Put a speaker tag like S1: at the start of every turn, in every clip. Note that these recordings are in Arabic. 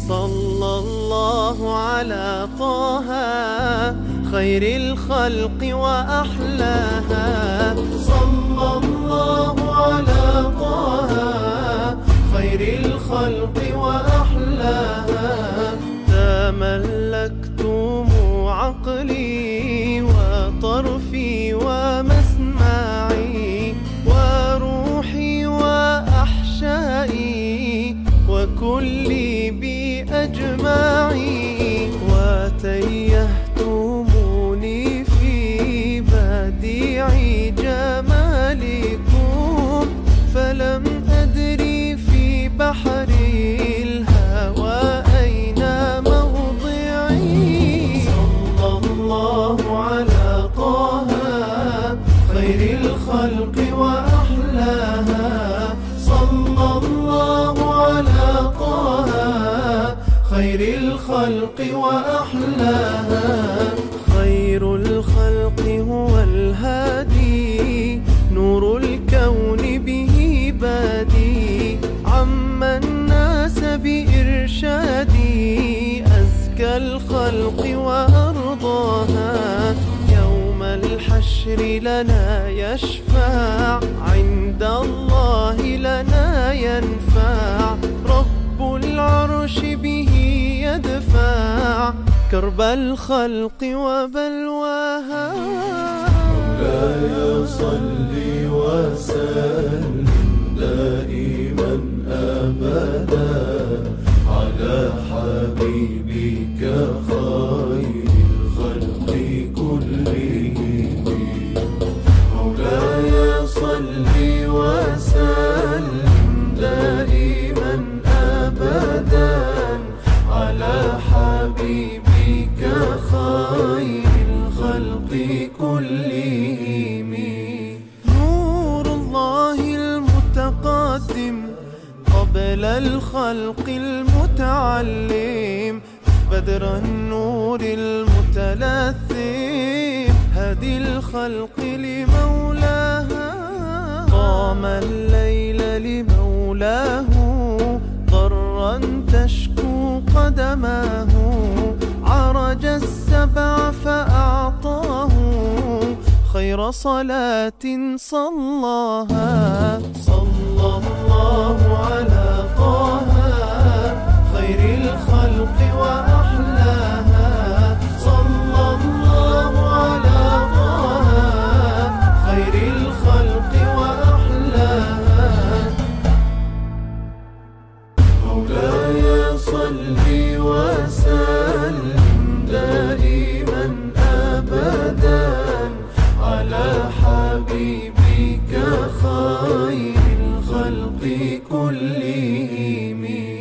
S1: صلى الله على طه خير الخلق وأحلاها. صلى الله على طه خير الخلق وأحلاها. تملكتم عقلي وطرفي ومسمعي وروحي وأحشائي وكلي بأجمعي، وتيهتموني في بديع جمالكم فلم أدري في بحر الهوى أين موضعي. صلى الله على طه خير الخلق وأحلاها. صلى الله على طه خير الخلق وأحلاها. خير الخلق هو الهادي نور الكون به بادي، عم الناس بإرشادي أزكى الخلق وأرضاها. يوم الحشر لنا يشفع عند الله لنا ينفع، رب العرش به يدفع كرب الخلق وبلواها.
S2: مولاي صل وسلم دائما أبدا على حبيبك خير الخلق كلهم. مولاي صل وسلم دائما أبدا على حبيبك خير الخلق كلهم.
S1: نور الله المتقدم قبل الخلق المتعلم، بدر النور المتلثم هدي الخلق لمولاها. قام الليل لمولاه ضرا تشكو قدماه، عرج السبع فأعطاه خير صلاة صلاها. صلى الله على طه خير الخلق وأحلاها. صلى الله على طه خير الخلق وأحلاها. مولاي صل وسلم دائما أبدا على حبيبك خير الخلق كلهم.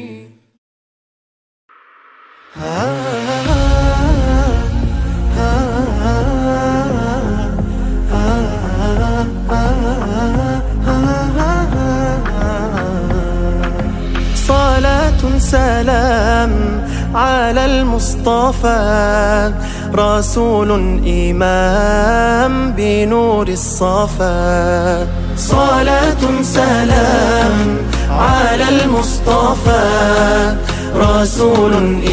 S1: صلاة سلام على المصطفى، رسول إمام بنور الصفا. صلاة سلام على المصطفى، رسول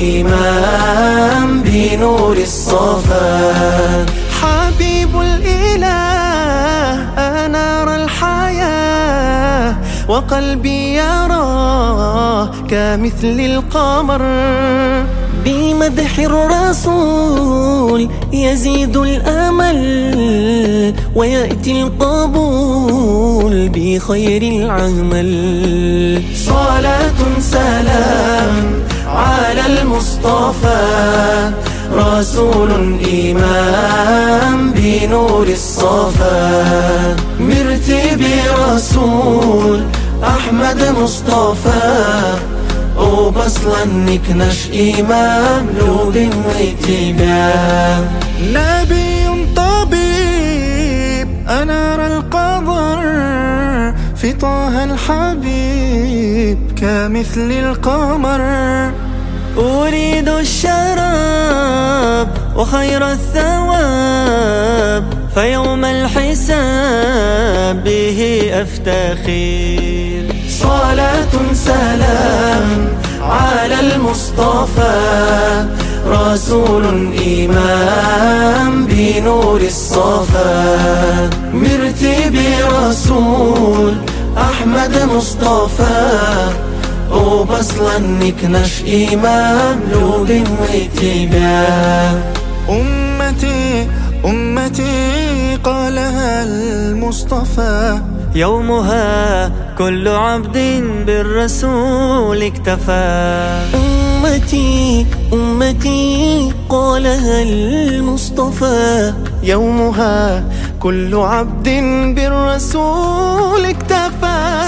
S1: إمام بنور الصفا. حبيب الإله أنار الحياة، وقلبي يراه كمثل القمر. بمدح الرسول يزيد الأمل، ويأتي القبول بخير العمل. صلاة سلام على المصطفى، رسول إمام بنور الصفا. مرتبي رسول أحمد مصطفى، وبصلا نكنش إمام لود واتباع. نبي طبيب أنار القدر، في طه الحبيب كمثل القمر. أريد الشراب وخير الثواب، فيوم الحساب به أفتخر. صلاة سلام على المصطفى، المصطفى رسول إمام بنور الصفا مرتبي رسول أحمد مصطفى وبصلا نكنش إمام لود واتباع
S2: أمتي أمتي قالها المصطفى
S1: يومها كل عبد بالرسول اكتفى أمتي أمتي قالها المصطفى يومها كل عبد بالرسول اكتفى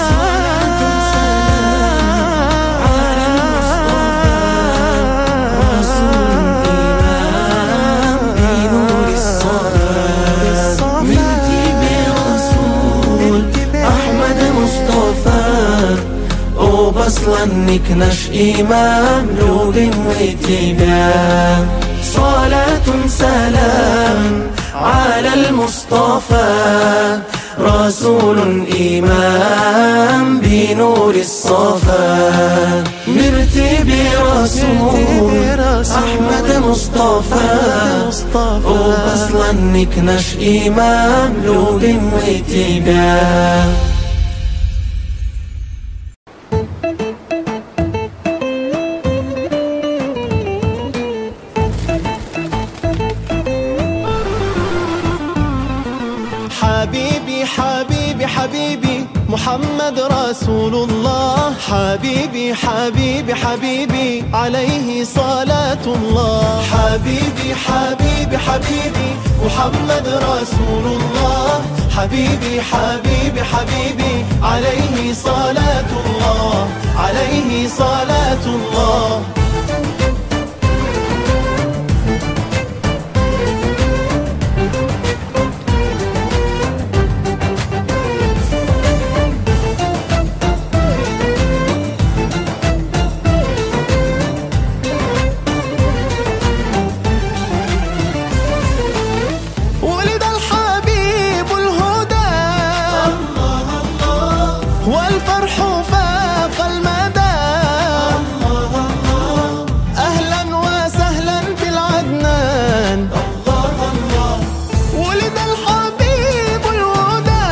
S1: وبصلا نكنش إمام لود واتباع صلاة سلام على المصطفى رسول إمام بنور الصفا مرتبي رسول أحمد مصطفى وبصلا نكنش إمام لود واتباع
S2: حبيبي حبيبي حبيبي محمد رسول الله حبيبي حبيبي حبيبي عليه صلاة الله حبيبي حبيبي حبيبي محمد رسول الله حبيبي حبيبي حبيبي عليه صلاة الله عليه صلاة الله والفرح فاق المدى أهلا وسهلا في العدنان ولد الحبيب الهدى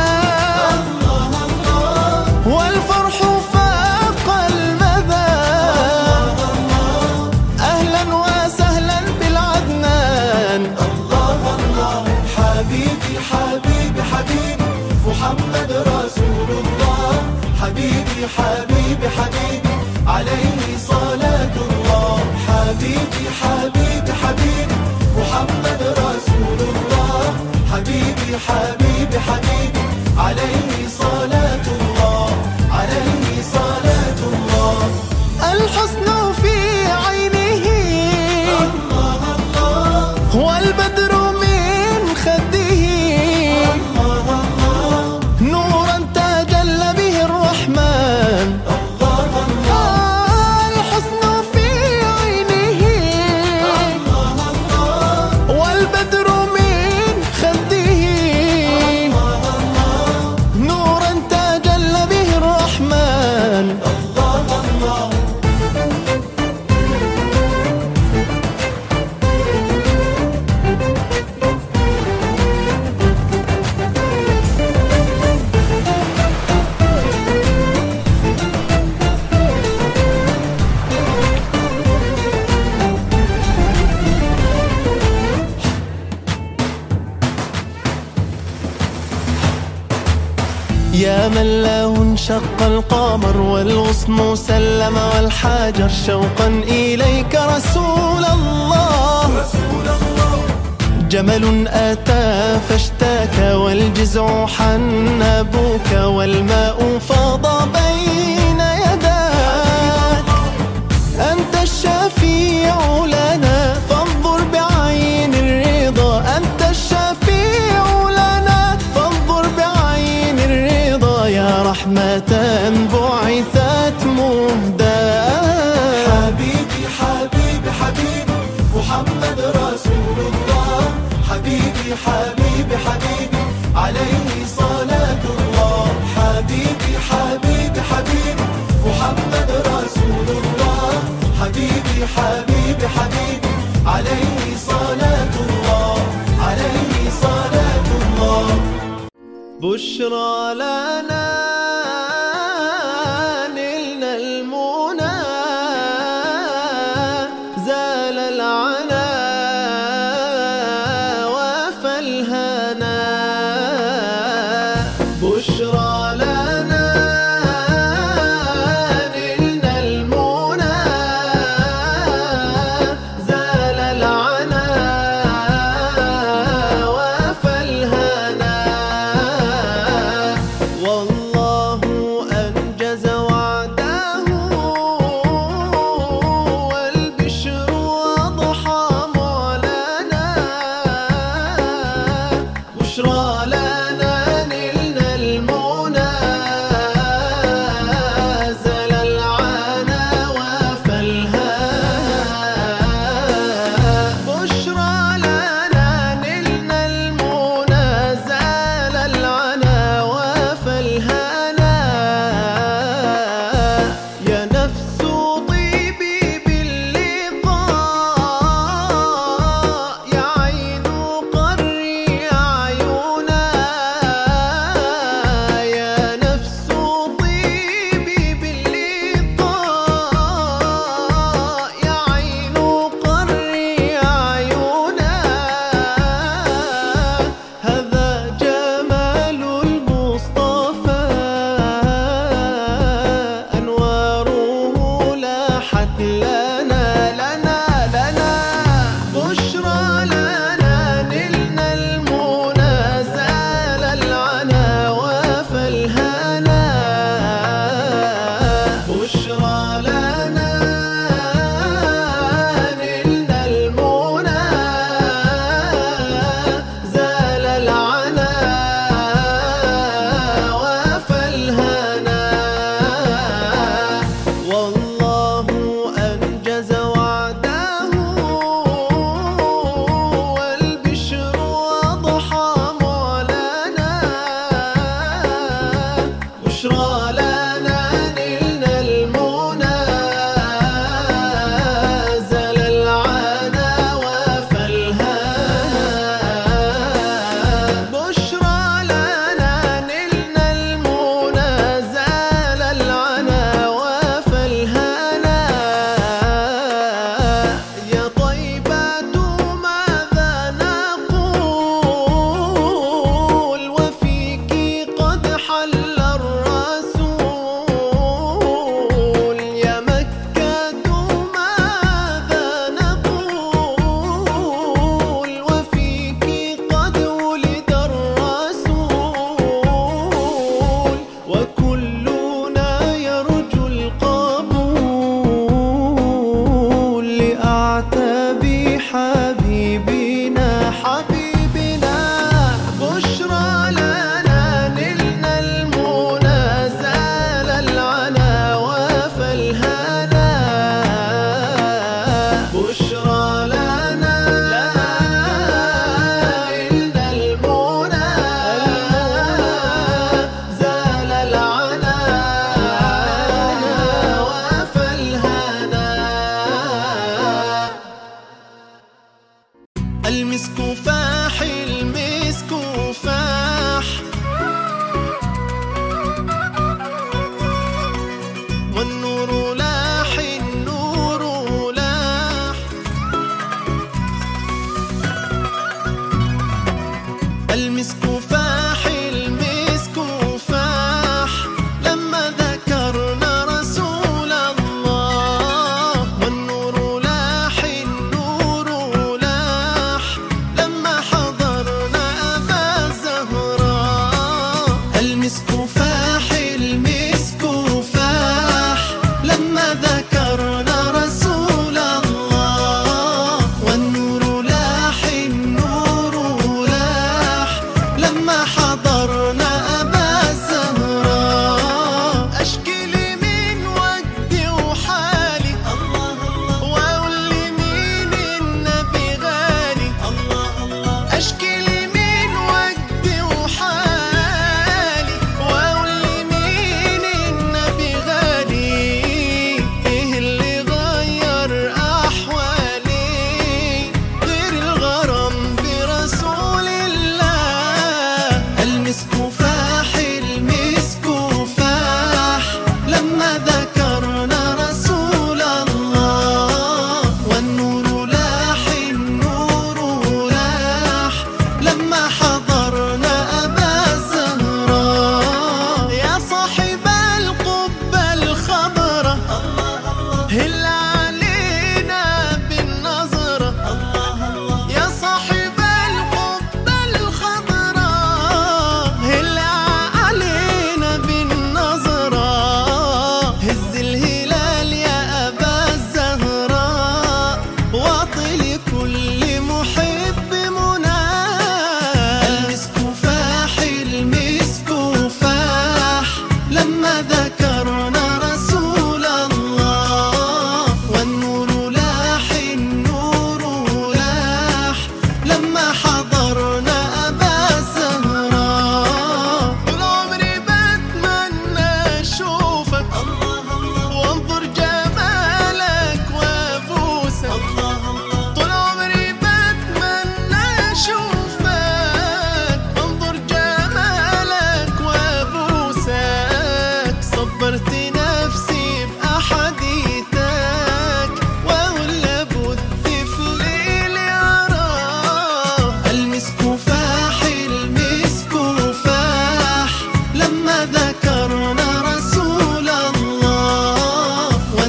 S2: والفرح فاق المدى أهلا وسهلا في العدنان حبيبي حبيبي حبيبي محمد رسول الله حبيبي حبيبي حبيبي عليه صلاة الله حبيبي حبيبي حبيبي محمد رسول الله حبيبي حبيبي حبيبي عليه صلاة الله عليه صلاة الله الحسن في عينه الله الله والبدر من خده يا من له انشق القمر والغصن سلم والحجر شوقا إليك رسول الله جمل أتى فاشتاك والجزع حن أبوك والماء فاض بين يداك أنت الشفيع لنا فانظر بعين الرضا أنت الشفيع لنا فانظر بعين الرضا يا رحمة بعثت مهداة حبيبي حبيبي حبيبي محمد رسول الله حبيبي حبيبي حبيبي عليه صلاة الله حبيبي بشرى لنا نلنا المنى زال العنا وفى الهنا بشرى لنا نلنا المنى زال العنا وفى الهنا والله أنجز وعده والبشر أضحى معلنا بشرى لنا نلنا المنى زال العنا وفى الهنا بشرى لنا نلنا المنى زال العنا وفى الهنا يا نفس طيبي باللقاء يا عين قري عيونا يا نفس طيبي باللقاء يا عين قري عيونا هذا جمال المصطفى أنواره لاحت لنا بشرى لنا نلنا المنى زال العنا وفى الهنا بشرى لنا نلنا المنى زال العنا وفى الهنا والله أنجز وعده والبشر أضحى معلنا بشرى لنا نلنا المنى زال العنا وفى الهنا بشرى لنا نلنا المنى زال العنا وفى الهنا يا طيبة ماذا نقول وفيك قد حل الرسول يا مكة ماذا نقول وفيك قد ولد الرسول وكلنا يرجو القبول لأعتاب حبيبنا بشرى لنا نلنا المنى زال العنا وفى الهنا بشرى لنا نلنا المنى زال العنا وفى الهنا المسك فاح المسك فاح والنور لاح النور لاح المسك فاح المسك فاح لما ذكرنا رسول الله والنور لاح النور لاح لما حضرنا أبا زهراء المسك فاح المسك فاح لما ذكرنا رسول الله والنور لاح النور لاح لما حضرنا أبا زهراء أشكي لي من وجدي وحالي الله الله وأقول لي مين النبي غالي الله الله أشكي لي من وجدي وحالي وأقول لي مين النبي غالي إيه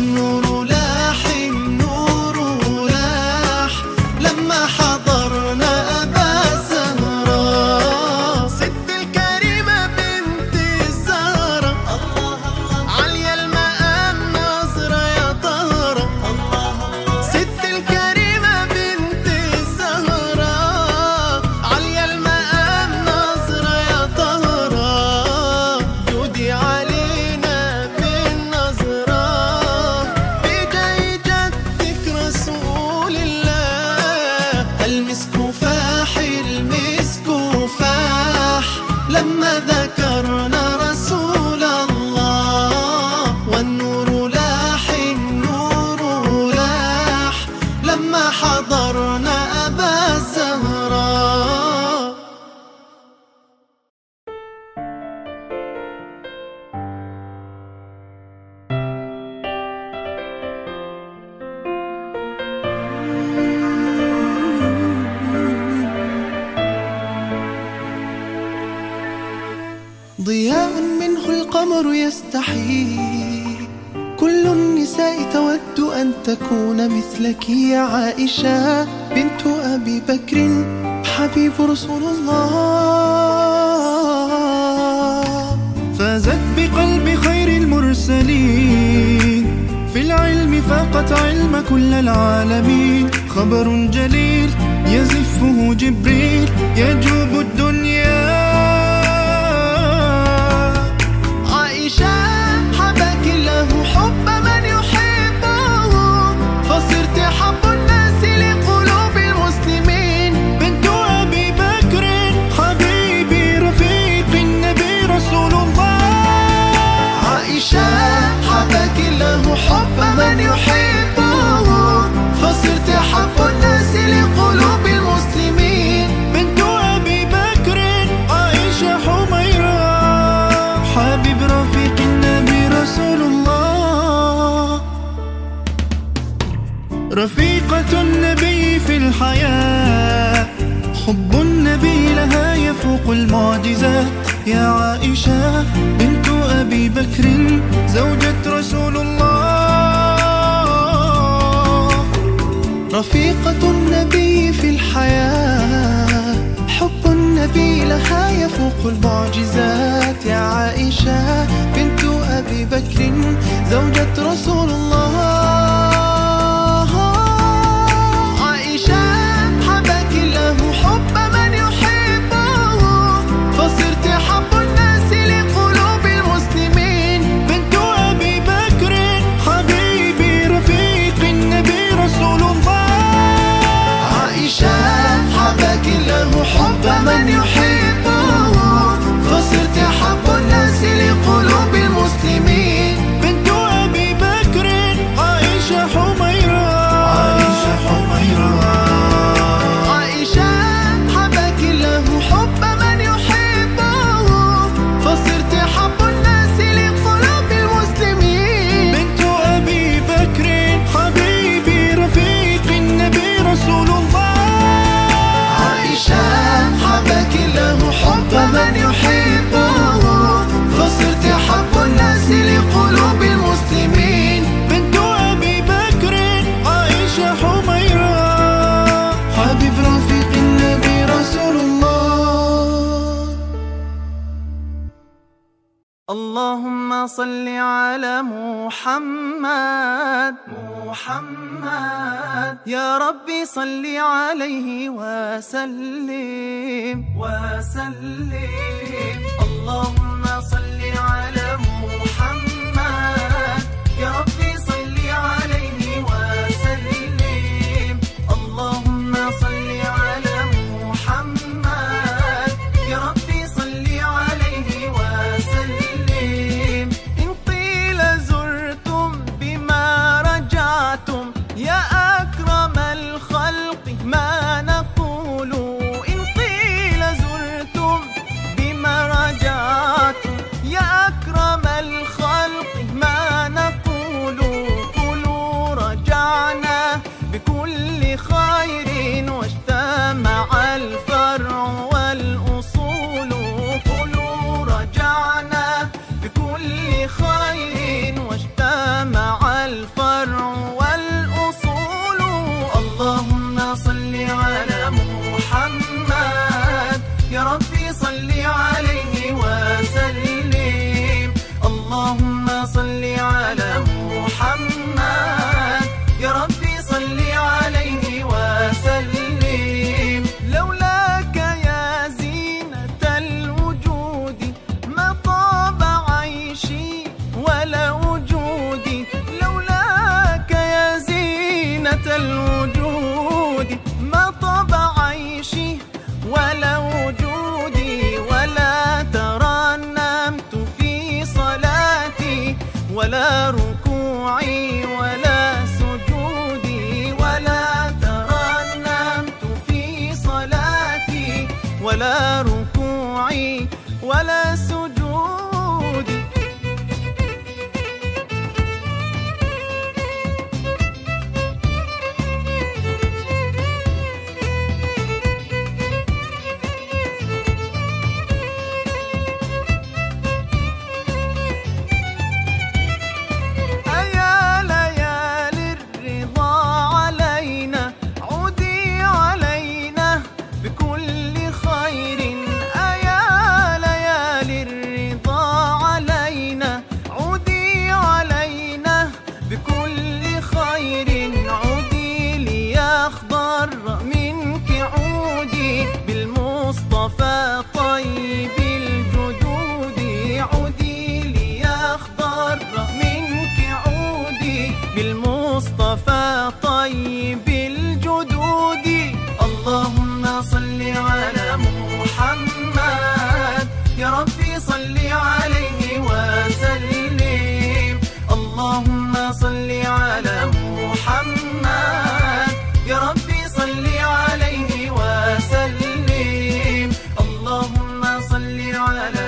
S2: والنور لاح النور لاح لما حضرنا أبا الزهراء. ست الكريمة بنت الزهراء عالية المقام نظرة يا طهرة. ست الكريمة بنت الزهراء عالية المقام نظرة يا طهرة. جودي علينا بالنظرة بجاي جدك رسول الله. المسك فاح المسك فاح لما ذكرنا رسول الله. والنور لاح النور لاح لما حضرنا أبا الزهراء. ضياء منه القمر يستحي، كل النساء تود أن تكون مثلك يا عائشة بنت أبي بكر حبيب رسول الله.
S3: فازت بقلب خير المرسلين، في العلم فاقت علم كل العالمين. خبر جليل يزفه جبريل يجوب الدنيا.
S2: عائشة حباك الله حب من يحبه، فصرت حب الناس لقلوب المسلمين.
S3: بنت أبي بكر حبيبي رفيق النبي رسول الله.
S2: عائشة حباك الله حب من يحبه، فصرت حب الناس لقلوب المسلمين.
S3: بنت أبي بكر عائشة حميرة حبيب رفيق النبي رسول الله. رفيقة النبي في الحياة، حب النبي لها يفوق المعجزات. يا عائشة بنت أبي بكر زوجة رسول الله.
S2: رفيقة النبي في الحياة، حب النبي لها يفوق المعجزات. يا عائشة بنت أبي بكر زوجة رسول الله. عائشة حباك الله حب من يحبه، فصرت حب الناس لقلوب المسلمين.
S3: بنت أبي بكر حبيبي رفيق النبي رسول الله.
S2: عائشة حباك الله حب من يحبه، فصرت حب الناس لقلوب المسلمين.
S3: بنت أبي بكر عائشة حميرة عائشة حميرة.
S2: عائشة حباك الله حب من يحبه، فصرت حب الناس لقلوب المسلمين.
S3: بنت أبي بكر حبيبي رفيق النبي رسول الله.
S2: عائشة حباك الله حب من يحبه، فصرت حب الناس لقلوب المسلمين.
S3: بنت أبي بكر عائشة حميرة
S2: حبيب رفيق النبي رسول الله. اللهم صل على محمد محمد، يا ربي صل عليه وسلم وسلم. اللهم صل على محمد، يا ربي صل عليه وسلم. اللهم صل على محمد، يا ربي صل عليه وسلم. إن قيل زرتم بما رجعتم يا أكرم الخلق ما نقول. إن قيل زرتم بما رجعتم والفرع والأصول. اللهم صل على محمد يا ربي صل عليه وسلم. اللهم صل على محمد يا ربي صل عليه وسلم. لولاك يا زينة الوجود ما طاب عيشي ولا وجودي. لولاك يا زينة الوجود ما طاب عيشي ولا وجودي. ولا ترنمت في صلاتي ولا ركوعي ولا سجودي. ولا ترنمت في صلاتي ولا ركوعي ولا سجودي. بالمصطفى طيب الجدود عودي ليخضر منك عودي. بالمصطفى طيب الجدود. اللهم صل على محمد يا ربي صل عليه وسلم. اللهم صل على محمد يا ربي صل عليه وسلم. اللهم صل على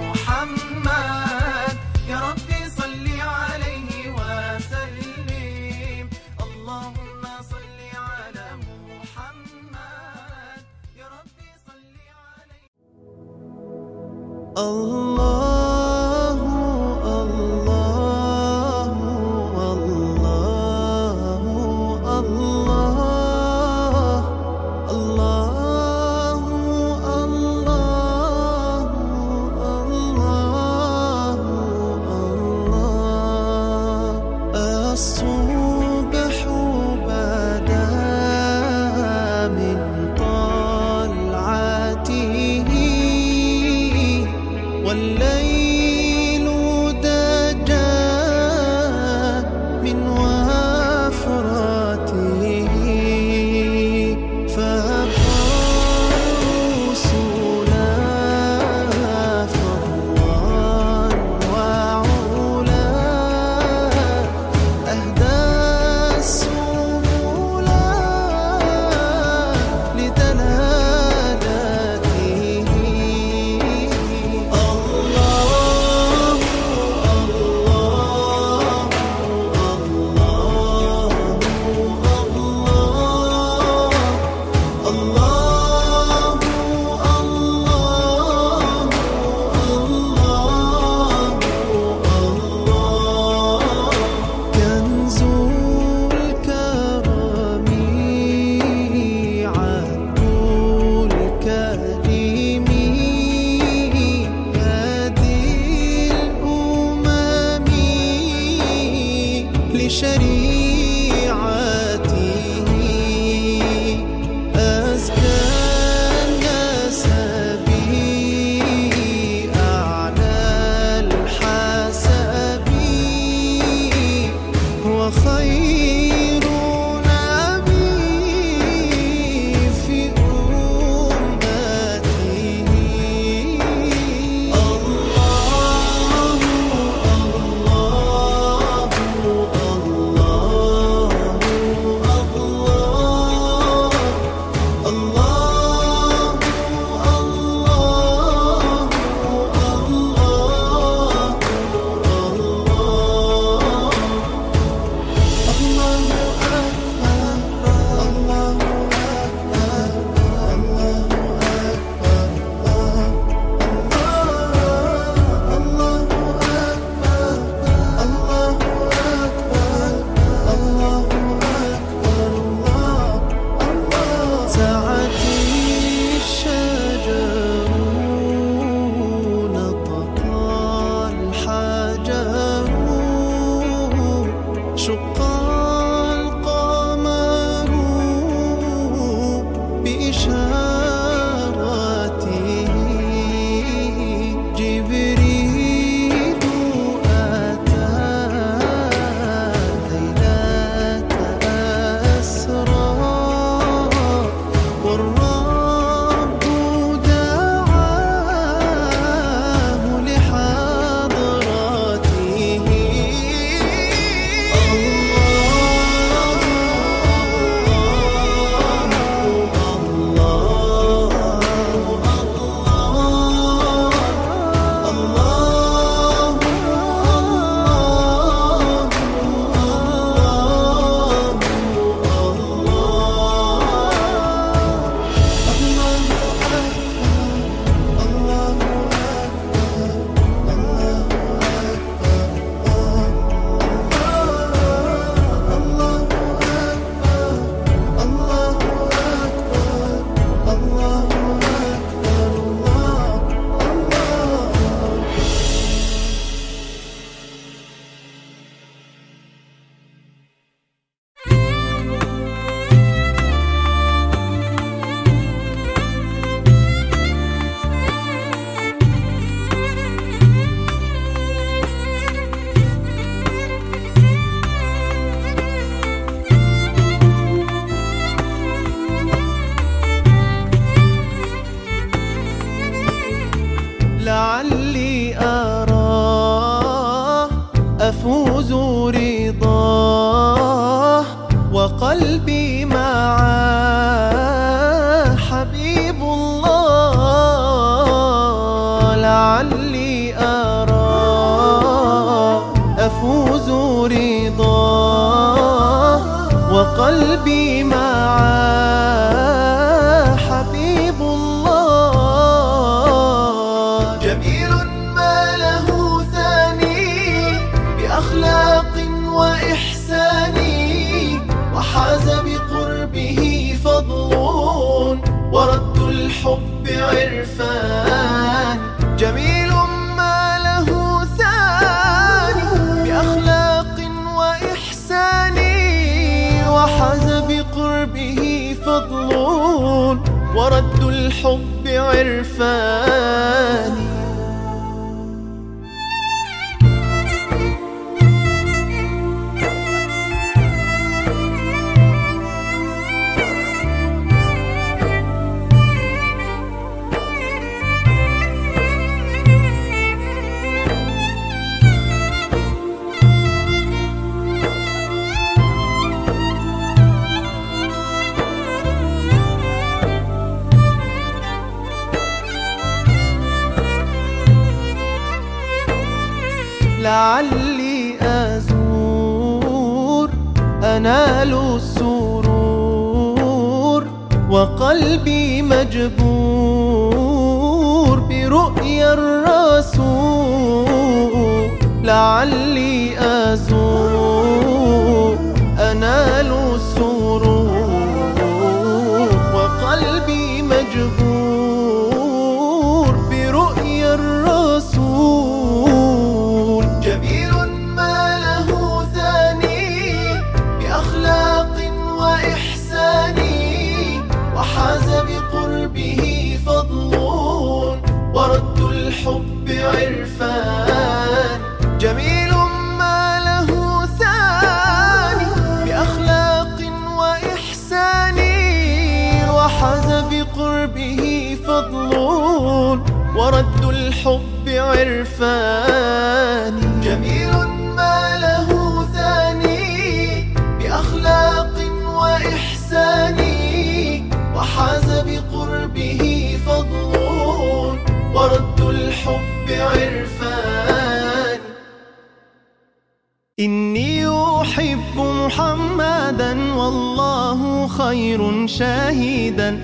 S2: محمد يا ربي صل عليه وسلم. اللهم صل على محمد يا ربي صل عليه. الله الله الله الله الصبح بدا من طلعته والليل دجى من وفراته. فقالوا سنا فضلا وعلا أهدى السبلا لدلالته. الله الله كنز الكرم عبد الكريم هادي الأمم لشريعته. أزكى النسب أعلى الحسب وخير نبي في أمته. الله الله الله إشاراته جبريل أتى ليلة أسرى والرب دعاه لحضرته. لعلي أراه أفوز رضاه وقلبي معاه حبيب الله. لعلي أراه أفوز رضاه وقلبي معاه حبيب الله. جميل ما له ثاني بأخلاق وإحسان وحاز بقربه فضل ورد الحب عرفان. جميل ما له ثاني بأخلاق وإحسان وحاز بقربه فضل ورد الحب عرفان. لعلي أزور أنال السرور وقلبي مجبور برؤيا الرسول. لعلي أزور أنال السرور وقلبي مجبور برؤيا الرسول. جميل ما له ثاني بأخلاق وإحسان وحاز بقربه فضل ورد الحب عرفان. جميل ما له ثاني بأخلاق وإحسان وحاز بقربه فضل ورد الحب عرفان. جميل ما له ثاني بأخلاق وإحسان وحاز بقربه فضل ورد الحب عرفان. إني أحب محمدا والله خير شاهدا.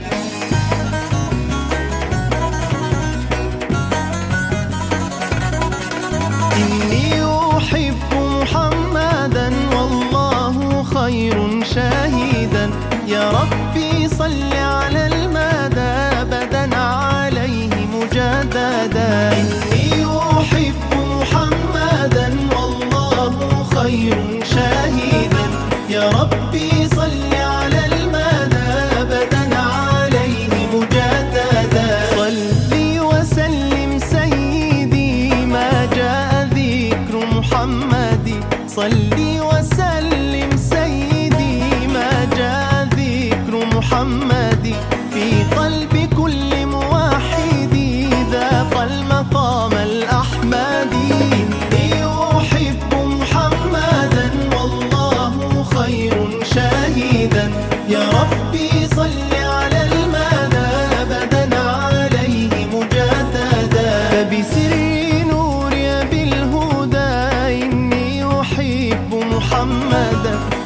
S2: إني أحب محمدا والله خير شاهدا. يا ربي صل على المدى أبدا عليه مجددا. إني أحب محمدا والله خير شاهدا. يا ربي صل على المدى أبدا عليه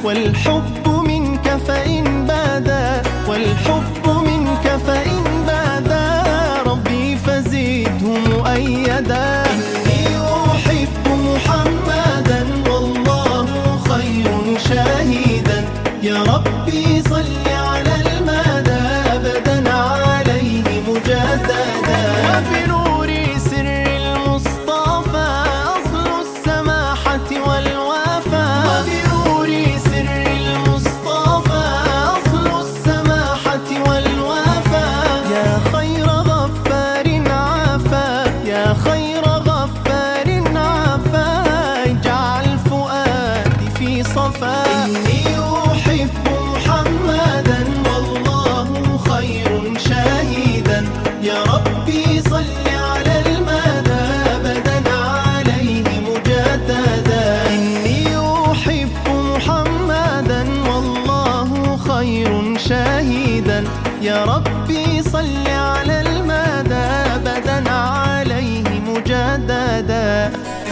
S2: والحب منك فإن بادا، والحب منك فإن بادا، ربي فزده مؤيدا. إني أحب محمدا والله خير شاهدا، يا ربي صل على المدى أبدا عليه مجددا. وبنور سر المصطفى أصل السماحة والوفاء، وبنور سر المصطفى أصل السماحة والوفاء. يا خير غفار عافا، يا خير غفار عافا، اجعل فؤادي في صفا. إني أحب محمدا والله خير شاهدا، يا ربي صل على المدى أبدا عليه مجددا. إني أحب محمدا والله خير شاهدا، يا ربي صل على المدى أبدا عليه مجددا.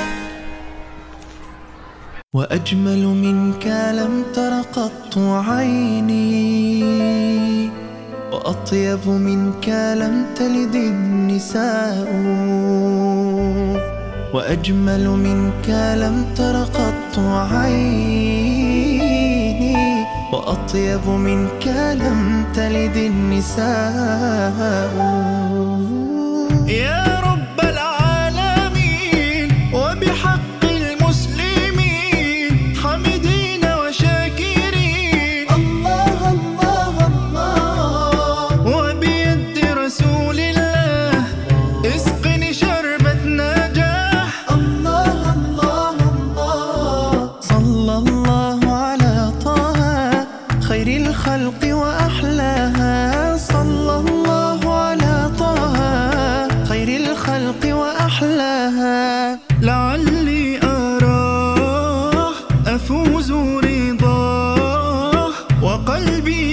S2: وأجمل منك لم تر قط عيني، وأطيب منك لم تلد النساء، وأجمل منك لم تر قط عيني، وأطيب منك لم تلد النساء.
S3: يا رب العالمين وبحق المسلمين حمدين وشاكرين،
S2: الله الله الله،
S3: وبيد رسول الله اسقني شربة نجاح.
S2: الله الله الله،
S3: صلى الله على طه خير الخلق وأحلاها، صلى الله على طه خير الخلق وأحلاها. لعلي أراه أفوز رضاه وقلبي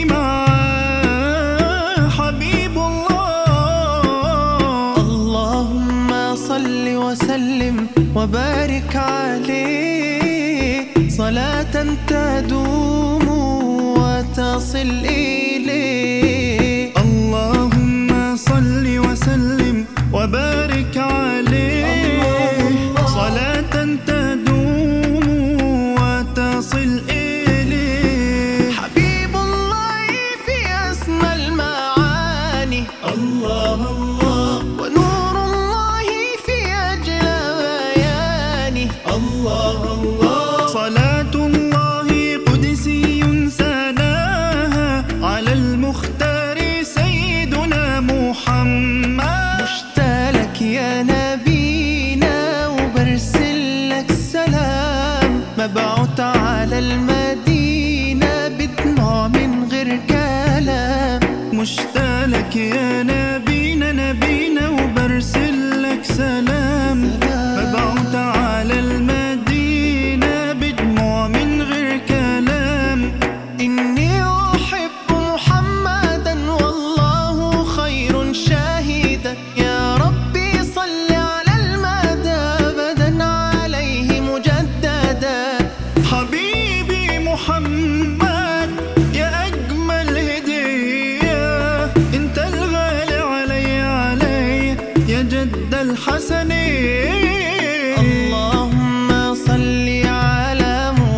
S3: معاه حبيب الله.
S2: اللهم صل وسلم وبارك عليه، صلاة تدوم وتصل إليه.
S3: اللهم صل وسلم وبارك عليه، صلاة تدوم وتصل إليه.
S2: حبيب الله في أسمى المعاني،
S3: الله الله
S2: ونور الله في أجلى بيانه.
S3: الله الله، صلاة الله قدسي سناها على المختار سيدنا محمد.
S2: مشتاق يا نبينا وبرسل لك سلام، مبعوث على المدينة بدموع من غير كلام.
S3: مشتاق يا نبينا نبينا وبرسل لك سلام، مبعوث على المدينة بدموع من غير كلام.
S2: إني أحب محمدا والله خير شاهدا، يا ربي صل على المدى أبدا عليه مجددا.
S3: حبيبي محمد يا أجمل هدية، أنت الغالي علي يا جد الحسنين.
S2: اللهم صل على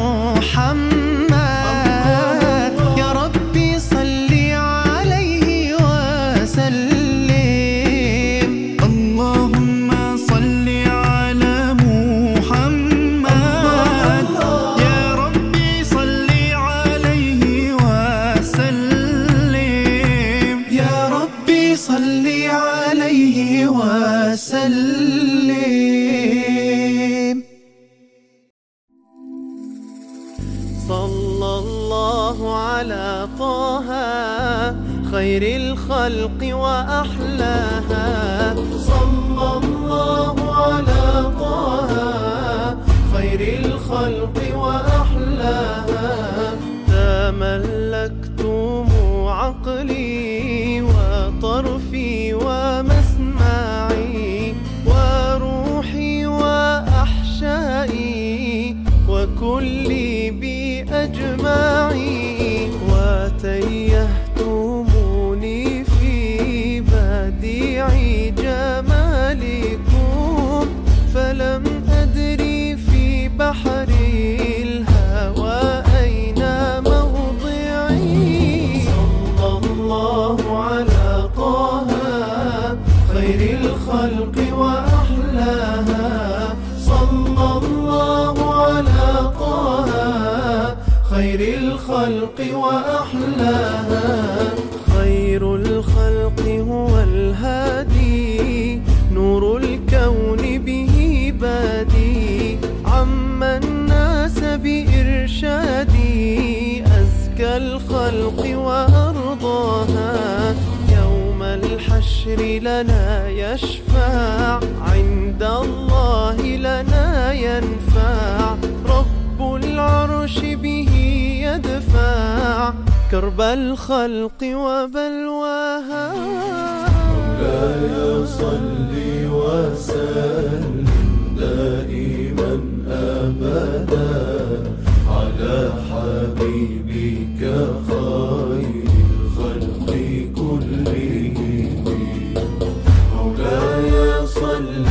S2: محمد، يا ربي صل عليه وسلم.
S3: اللهم صل على محمد، يا ربي صل عليه وسلم.
S2: يا ربي صل عليه وسلم. صلى الله على طه خير الخلق وأحلاها، صلى الله على طه خير الخلق وأحلاها. تملكتم عقلي وطرفي ومسمعي وروحي وأحشائي وكلي بأجمعي.
S1: خير الخلق وأحلاها. خير الخلق هو الهادي، نور الكون به بادي، عم الناس بإرشادي، أزكى الخلق وأرضاها. يوم الحشر لنا يشفع، عند الله لنا ينفع، رب العرش به يدفع كرب الخلق وبلواها.
S2: مولاي صل وسلم دائما أبدا على حبيبك خير الخلق كلهم. مولاي صل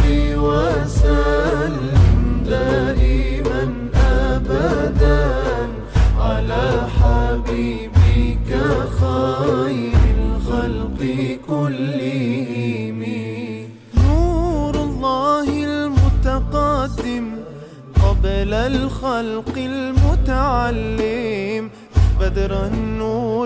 S2: وسلم دائما أبدا على حبيبك خير الخلق كلهم.
S1: نور الله المتقدم قبل الخلق المتعلم، بدر النور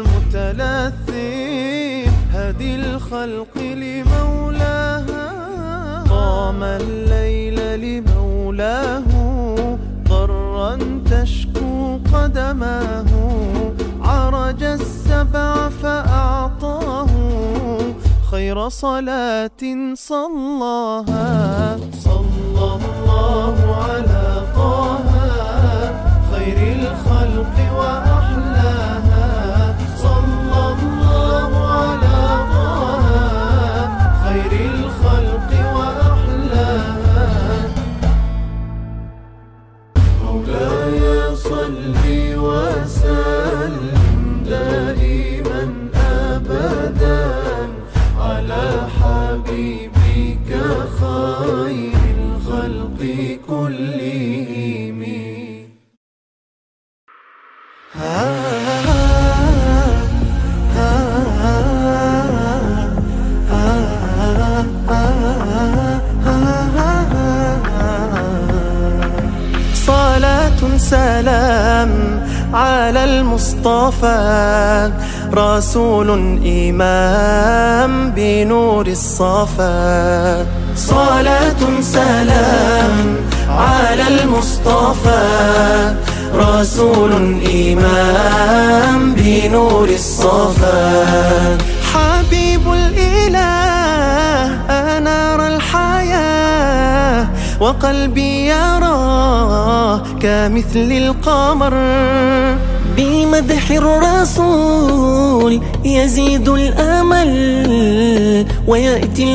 S1: المتلثم، هدي الخلق لمولاها. قام الليل لمولاه ضرا تشكو قدماه، عرج السبع فأعطاه خير صلاة صلاها. صلى الله على طه خير الخلق وأحلاها. صلى الله على طه خير الخلق وأحلاها.
S2: مولاي صل وسلم دائما أبدا على حبيبك خير الخلق كلهم.
S1: صلاة سلام على المصطفى، رسول إمام بنور الصفا. صلاة سلام على المصطفى، رسول إمام بنور الصفا. حبيب الإله أنار الحياة، وقلبي يراه كمثل القمر. بمدح الرسول يزيد الأمل، ويأتي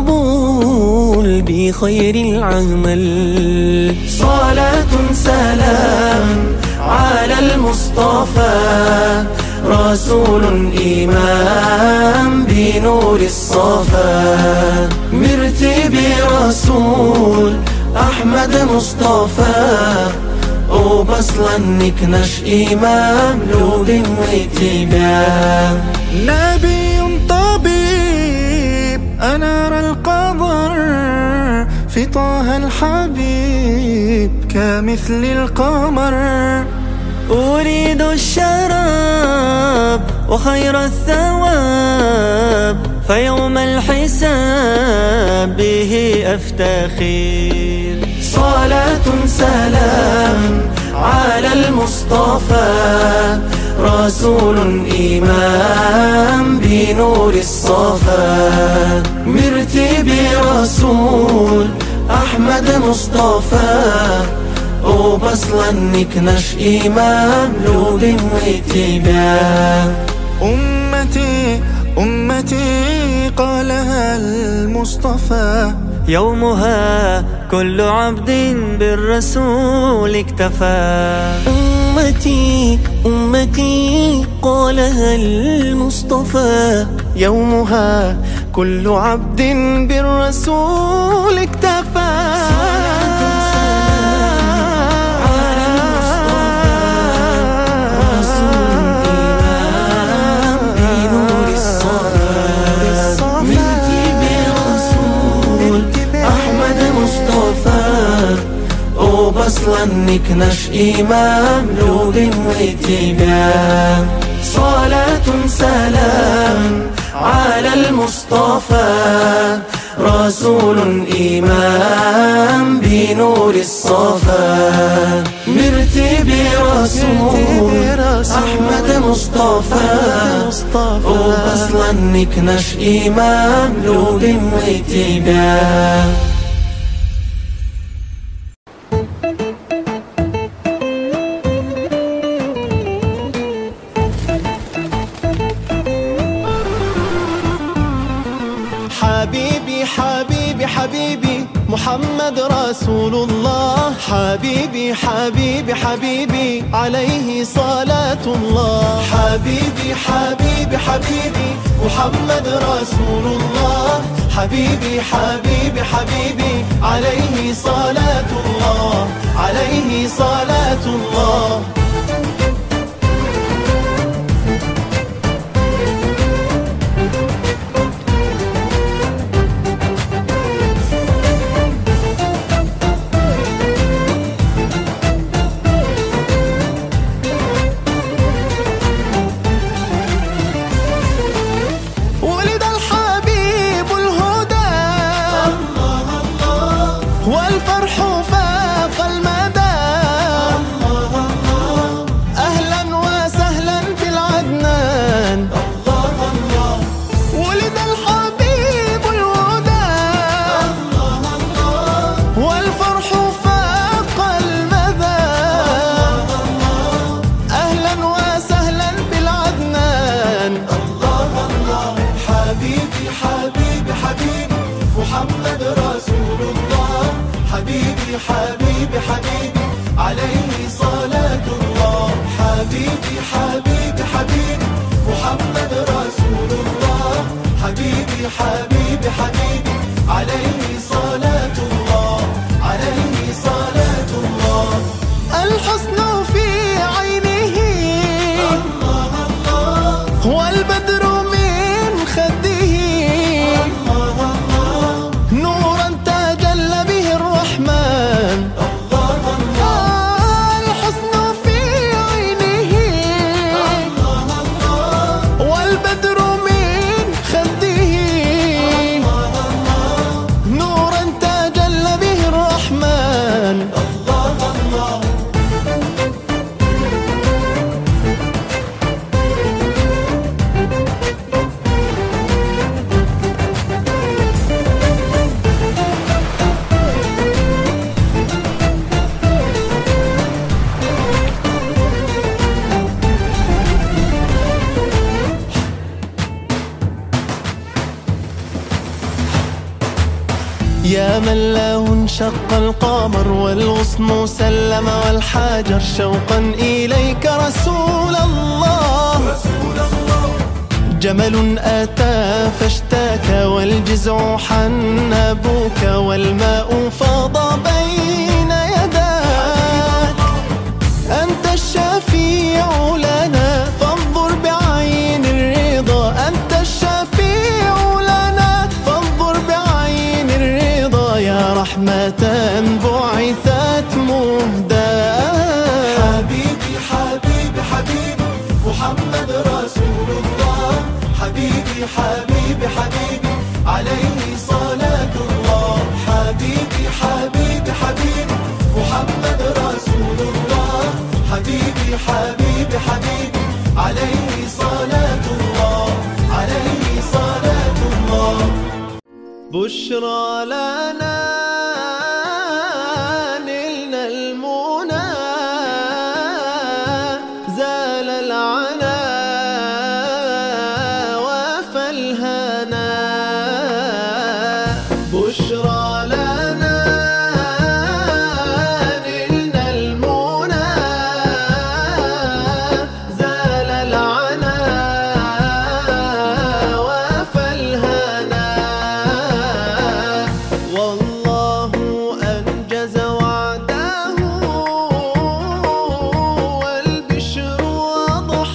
S1: القبول بخير العمل. صلاة سلام على المصطفى، رسول إمام بنور الصفا. مرتب رسول أحمد مصطفى، وبصلا نكنش إمام لود واتباع.
S3: نبي طبيب أنار القمر، في طه الحبيب كمثل القمر.
S1: أريد الشراب وخير الثواب، فيوم الحساب به أفتخر. صلاة سلام على المصطفى، رسول إمام بنور الصفا. مرتب رسول أحمد مصطفى، وبصلا نكنش إمام لود واتباع.
S3: أمتي أمتي قالها المصطفى،
S1: يومها كل عبد بالرسول اكتفى. أمتي أمتي قالها المصطفى، يومها كل عبد بالرسول اكتفى. وبصلى نكنش إمام لوب وتبيان. صلاة سلام على المصطفى رسول إمام بنور الصفا. مرتبي رسول أحمد مصطفى وبصلى نكنش إمام لوب وتبيان.
S2: حبيبي حبيبي حبيبي محمد رسول الله. حبيبي حبيبي حبيبي عليه صلاة الله. حبيبي حبيبي حبيبي محمد رسول الله. حبيبي حبيبي حبيبي عليه صلاة الله. عليه صلاة الله. والفرح فاق المدى. أهلا وسهلا بالعدنان. ولد الحبيب الهدى. والفرح فاق المدى. أهلا وسهلا بالعدنان. حبيبي حبيبي حبيبي محمد رسول الله. حبيبي حبيبي حبيبي عليه صلاة الله. حبيبي حبيبي حبيبي محمد رسول الله. حبيبي حبيبي حبيبي عليه صلاة الله. عليه صلاة الله. الحسن في عينه والبدر من خده. نورا تجلى به الرحمن. الحسن في عينه والبدر من خده. نورا تجلى به الرحمن. يا من له انشق القمر والغصن سلم والحجر شوقا إليك رسول الله. جمل أتى فاشتاك والجزع حن أبوك والماء فاض بين يداك. أنت الشفيع لنا فانظر بعين الرضا. أنت الشفيع لنا فانظر بعين الرضا. يا رحمة بعثت مهداة. حبيبي حبيبي حبيبي محمد رسول الله. حبيبي حبيبي حبيبي عليه صلاة الله. حبيبي حبيبي حبيبي محمد رسول الله. حبيبي حبيبي حبيبي عليه صلاة الله. عليه صلاة الله. بشرى لنا نلنا المنى زال العنا وفالهنا. بشرى لنا نلنا المنى زال العنا وفالهنا. والله أنجز وعده والبشر وضح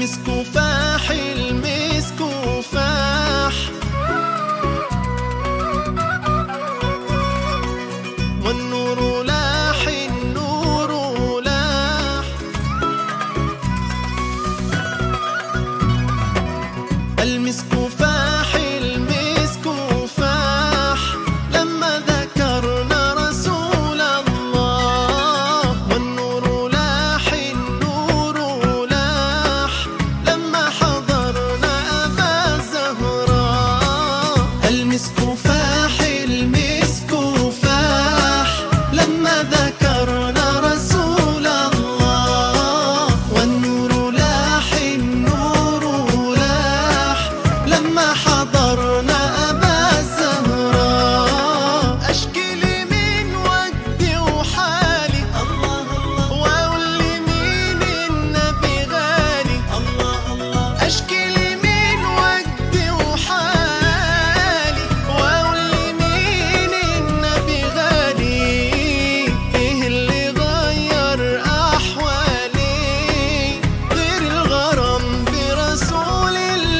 S2: المسك فاح المسك فاح والنور لاح النور لاح المسك فاح المسك فاح لما ذكرنا رسول الله والنور لاح النور لاح لما حضرنا أبا زهراء المسك فاح المسك فاح لما ذكرنا رسول الله والنور لاح النور لاح لما حضرنا أبا زهراء أشكي لي من وجدي وحالي وأقول لي مين النبي غالي أشكي لي من وجدي وحالي وأقول لي مين النبي غالي إيه اللي غير أحوالي غير الغرام برسول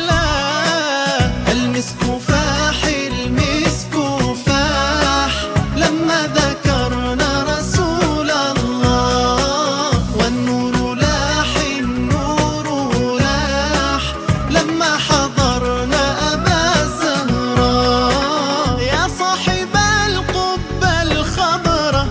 S2: الله المسك فاح المسك فاح لما ذكرنا رسول الله والنور لاح النور لاح لما حضرنا أبا زهراء يا صاحب القبة الخضرا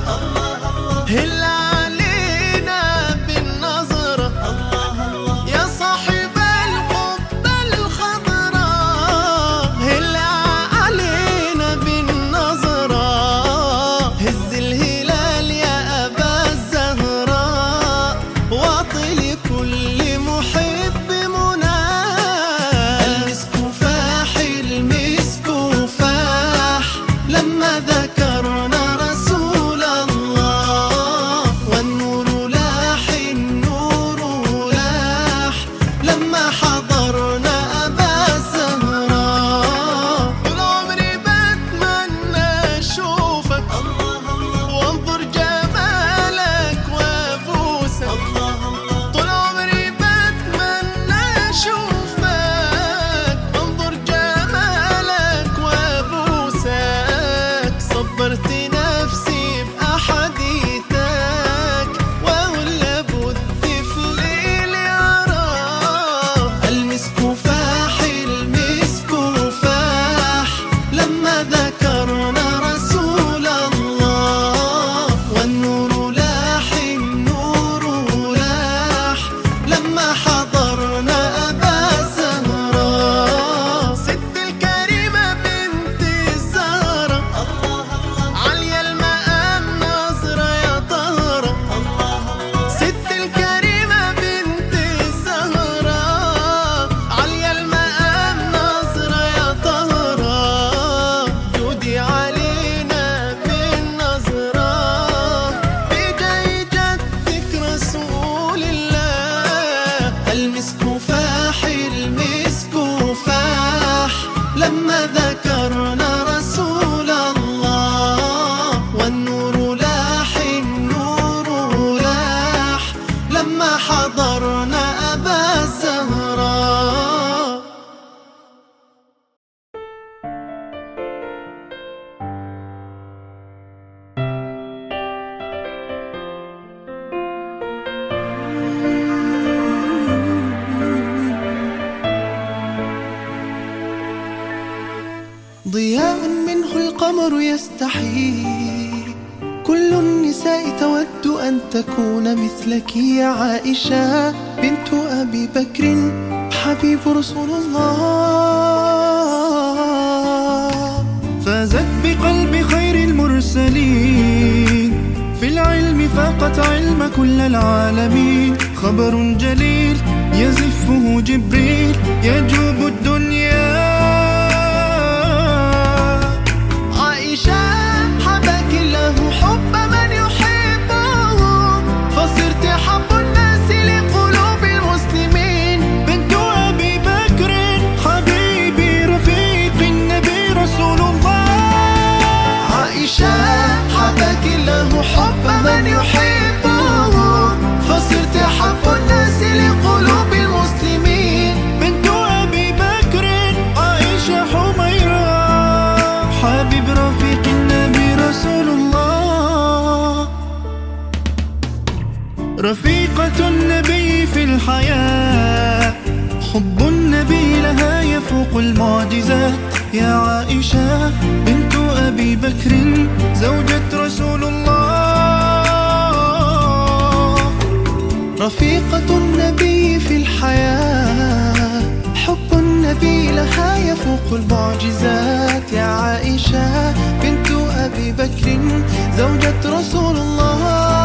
S2: هل علينا بالنظرة يا صاحب القبة الخضرا هل علينا بالنظرة هز الهلال يا أبا الزهراء واعطي لكل محب مناه المسك فاح المسك فاح لما ذكرنا رسول الله والنور لاح النور لاح لما حضرنا أبا زهراء طول عمري بتمنى أشوفك وانظر جمالك وابوسك طول عمري بتمنى أشوفك وانظر جمالك وابوسك صبرت نفسي بأحاديثك وأقول لابد في ليل أراه المسك فاح المسك فاح لما ذكرنا رسول الله والنور لاح النور لاح لما حضرنا أبا زهراء ست الكريمة بنت الزهرة عليا المقام نظرة يا طهرة ست الكريمة بنت الزهرة عليا المقام نظرة يا طهرة جودي علينا بالنظرة بجاي جدك رسول الله المسك فاح المسك فاح لما ذكرنا رسول الله والنور لاح النور لاح لما حضرنا أبا زهراء
S1: ضياء منه القمر يستحي كل النساء تود أن تكون مثلك يا عائشة بنت أبي بكر حبيب رسول الله
S3: فازت بقلب خير المرسلين في العلم فاقت علم كل العالمين خبر جليل يزفه جبريل يجوب الدنيا
S1: عائشة حباك الله حب من يحبه فصرت حب الناس لقلوب المسلمين
S3: بنت أبي بكر حبيبي رفيق النبي رسول الله
S1: عائشة حباك الله حب من يحبه فصرت حب الناس
S3: رفيقة النبي في الحياة، حب النبي لها يفوق المعجزات. يا عائشة بنت أبي بكر زوجة رسول الله،
S1: رفيقة النبي في الحياة، حب النبي لها يفوق المعجزات. يا عائشة بنت أبي بكر زوجة رسول الله.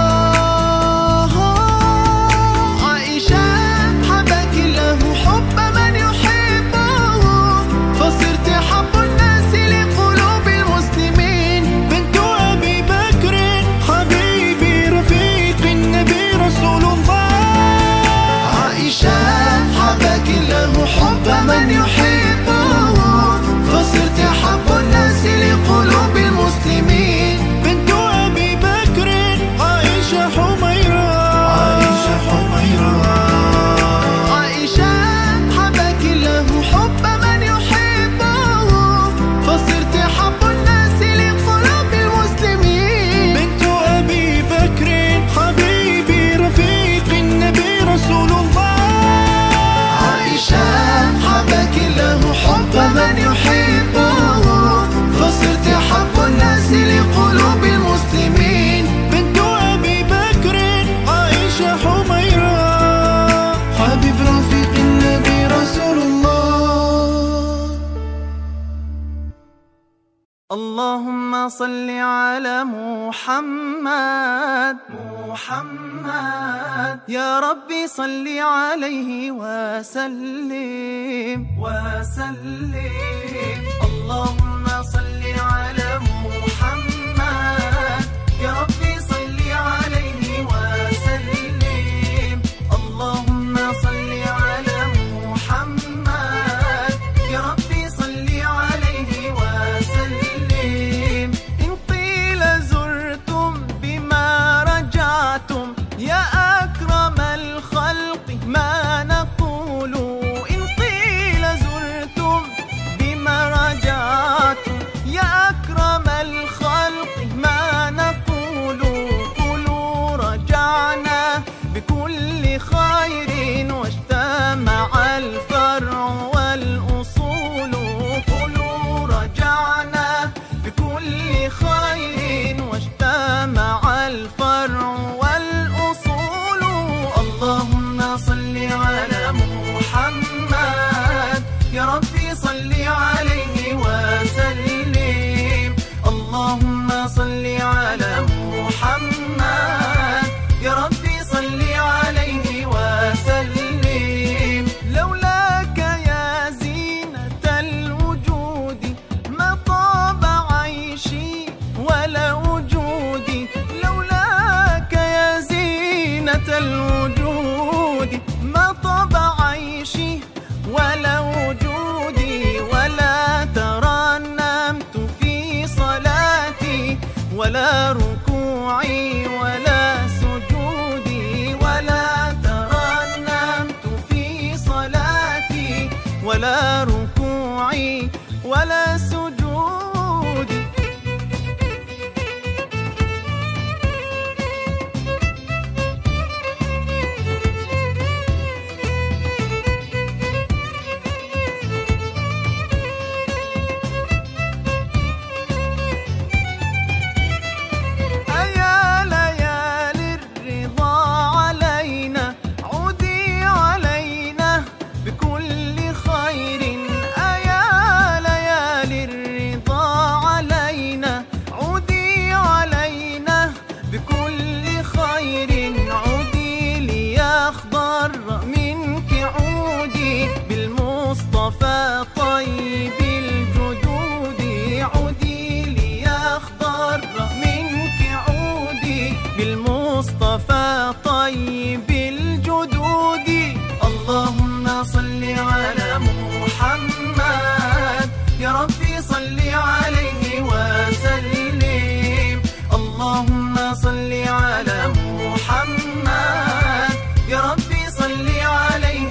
S1: عائشة حباك الله حب من يحبه، فصرت حب الناس لقلوب المسلمين.
S3: بنت أبي بكر حبيبي رفيق النبي رسول الله.
S1: عائشة حباك الله حب من يحبه، فصرت حب الناس لقلوب المسلمين.
S3: بنت أبي بكر عائشة حميرة، عائشة حميرة.
S1: عائشة حباك الله حب من يحبه، فصرت حب الناس لقلوب المسلمين.
S3: بنت أبي بكر حبيبي رفيق النبي رسول الله.
S1: عائشة حباك الله حب من يحبه، فصرت حب الناس لقلوب المسلمين.
S3: بنت أبي بكر عائشة حميرة،
S1: حبيب رفيق النبي رسول الله.
S2: اللهم صل على محمد محمد، يا ربي صل عليه وسلم وسلم. اللهم صل على محمد، يا ربي صل عليه وسلم. اللهم صل على محمد، يا ربي صل عليه وسلم. إن قيل زرتم بما رجعتم يا أكرم الخلق ما نقول. إن قيل زرتم بما رجعتم يا أكرم الخلق ما نقول. قولوا رجعنا بكل خير واجتمع الفرع والأصول. قولوا رجعنا بكل خير واجتمع الفرع والأصول. اللهم صل على محمد، يا ربي صل عليه وسلم. اللهم صل على محمد، يا ربي صل عليه وسلم. لولاك يا زينة الوجود ما طاب عيشي ولا وجودي. لولاك يا زينة الوجود ما طاب عيشي ولا وجودي. ولا ترنمت في صلاتي ولا ركوعي ولا سجودي. ولا ترنمت في صلاتي ولا ركوعي ولا سجودي. أيا ليالي الرضا علينا عودي علينا بكل خير. أيا ليالي الرضا علينا عودي علينا بكل خير. عودي ليخضر منك عودي بالمصطفى طيب الجدود. عودي ليخضر منك عودي بالمصطفى طيب الجدود. اللهم صل على محمد، يا ربي صل عليه وسلم. اللهم صل على محمد، يا ربي صل عليه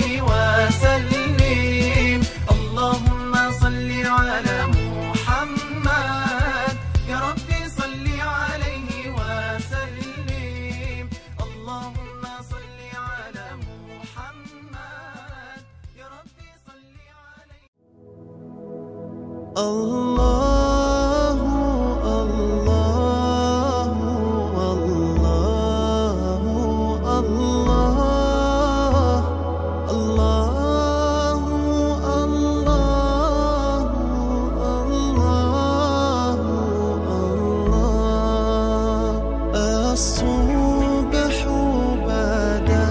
S2: وسلم. اللهم صل على محمد، يا ربي صل عليه وسلم. اللهم صل على الله الله الله الله الله الله الله الله الصبح بدا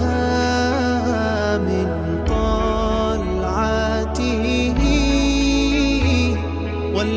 S2: من طلعته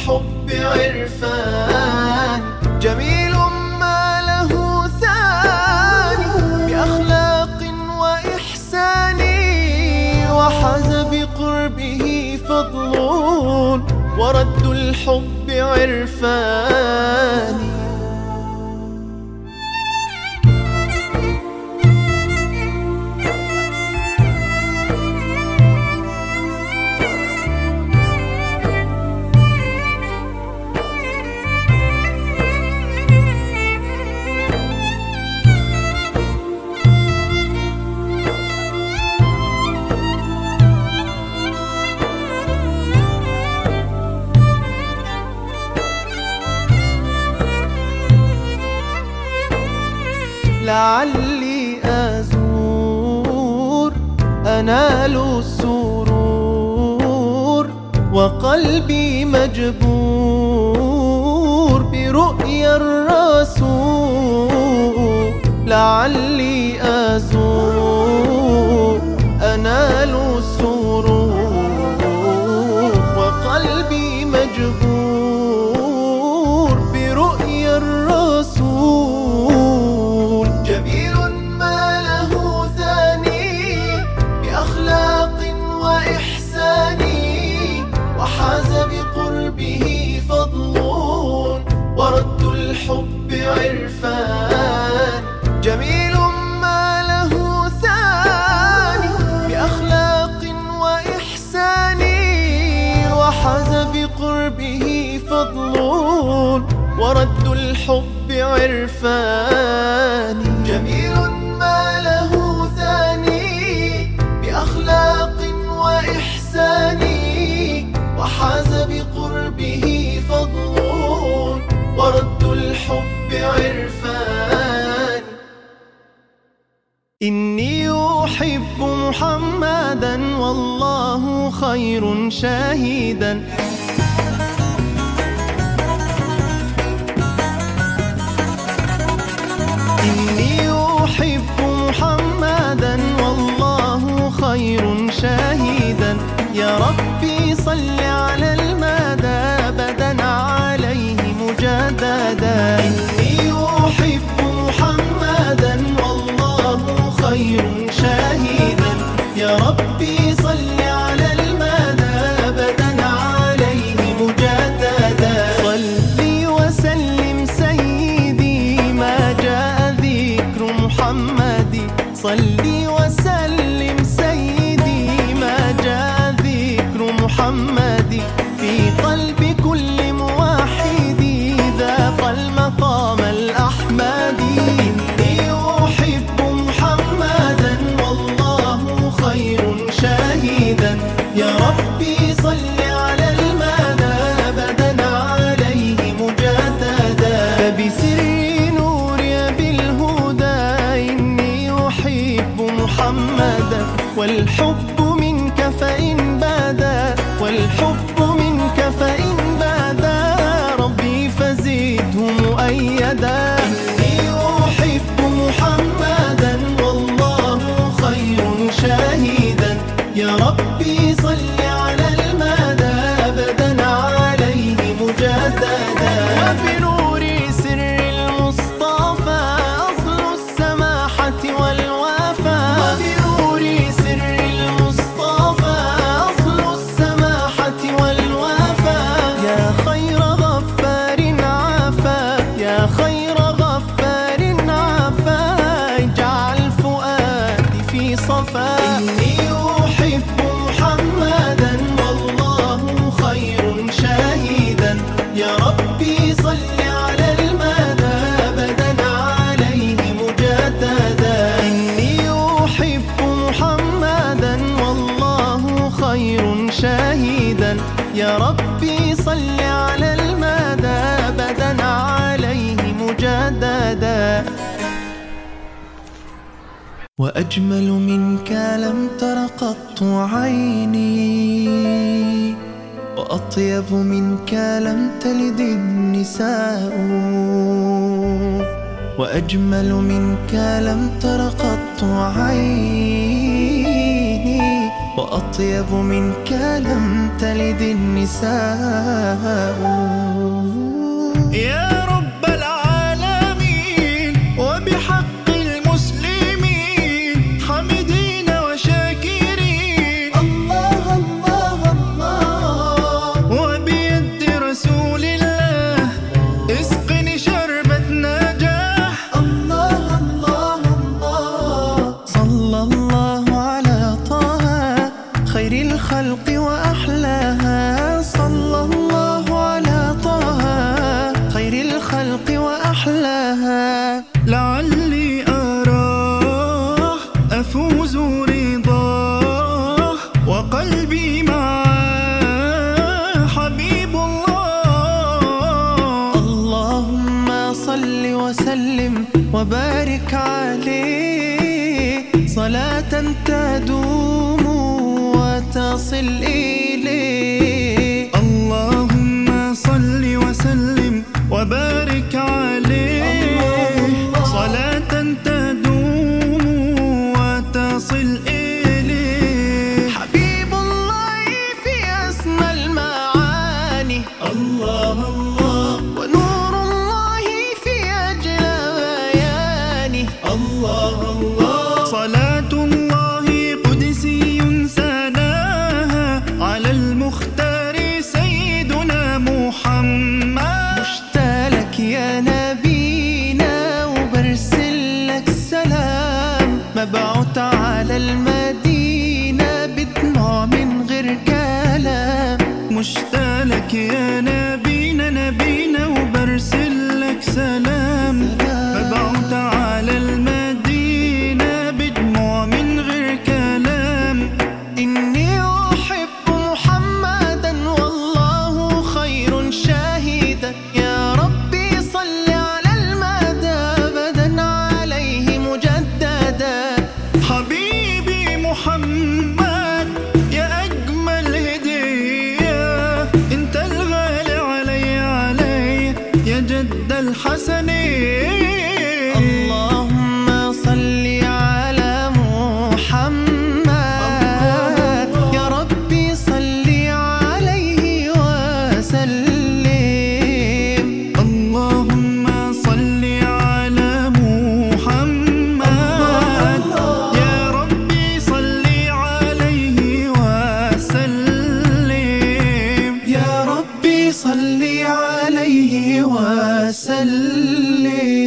S2: الحب عرفان، جميل ما له ثاني بأخلاق وإحسان، وحاز بقربه فضل ورد الحب عرفان. لعلي أزور أنال السرور، وقلبي مجبور برؤيا الرسول. لعلي أزور أنال السرور، وقلبي مجبور برؤيا الرسول. جميل ما له ثاني بأخلاق وإحسان، وحاز بقربه فضل ورد الحب عرفان. جميل ما له ثاني بأخلاق وإحسان، وحاز بقربه فضل ورد الحب عرفان. جميل ما له ثاني بأخلاق وإحسان، وحاز بقربه فضل ورد الحب عرفان. إني أحب محمدا والله خير شاهدا، إني أحب محمدا والله خير شاهدا. يا ربي صل على المدى أبدا عليه مجددا. إني أحب محمدا والله خير شاهدا. يا ربي صل على المدى أبدا عليه مجددا. صلي وسلم سيدي ما جاء ذكر محمد، صلي وسلم سيدي ما جاء ذكر محمد، في قلب كل موحد ذاق المقام الأحمدي. إني أحب محمدا والله خير شاهدا. يا ربي صل على المدى أبدا عليه مجددا. فبسر نور بالهدى إني أحب محمدا، والحب منك فإن بدا، والحب منك فإن بدا، ربي فزده مؤيدا. إني أحب محمدا والله خير شاهدا. يا ربي صل على المدى أبدا عليه مجددا. وبنور سر المصطفى أصل السماحة والوفاء، وبنور سر المصطفى أصل السماحة والوفاء. يا خير غفار عافا، يا خير غفار عافا، اجعل فؤادي في صفا. إني أحب محمدا والله خير شاهدا. يا ربي صل على المدى أبدا عليه مجددا. إني أحب محمدا والله خير شاهدا. يا ربي صل على المدى أبدا عليه مجددا. وأجمل منك لم تر قط عيني، وأطيب منك لم تلد النساء، وأجمل منك لم تر قط عيني،
S1: وأطيب منك لم تلد النساء.
S3: يا رب العالمين وبحق المسلمين حامدين وشاكرين،
S1: الله الله الله،
S3: وبيد رسول الله اسقني شربة نجاح.
S1: الله الله الله. صلى الله على طه خير الخلق وأحلاها، صلى الله على طه خير الخلق وأحلاها.
S3: لعلي أراه أفوز رضاه وقلبي معاه حبيب الله.
S1: اللهم صل وسلم وبارك عليه صلاة تدوم وتصل إليه.
S3: اللهم صل وسلم وبارك عليه صلاة تدوم وتصل إليه.
S1: حبيب الله في أسمى المعاني،
S3: الله الله
S1: ونور الله في أجلى بياني.
S3: الله الله. صلاة الله قدسي سناها على المختار سيدنا محمد.
S1: مشتاق يا نبينا وبرسل لك سلام، مبعوث على المدينة بدموع من غير كلام.
S3: مشتاق يا نبينا وبرسل لك سلام، مبعوث على المدينة بدموع من غير كلام.
S1: إني أحب محمدا والله خير شاهدا، يا ربي صل على المدى أبدا عليه مجددا.
S3: حبيبي محمد يا أجمل هدية، أنت الغالي علي يا جد الحسنين.
S1: اللهم صل على محمد، يا ربي صل عليه وسلم.
S3: اللهم صل على محمد، يا ربي صل عليه وسلم.
S1: يا ربي صل عليه وسلم.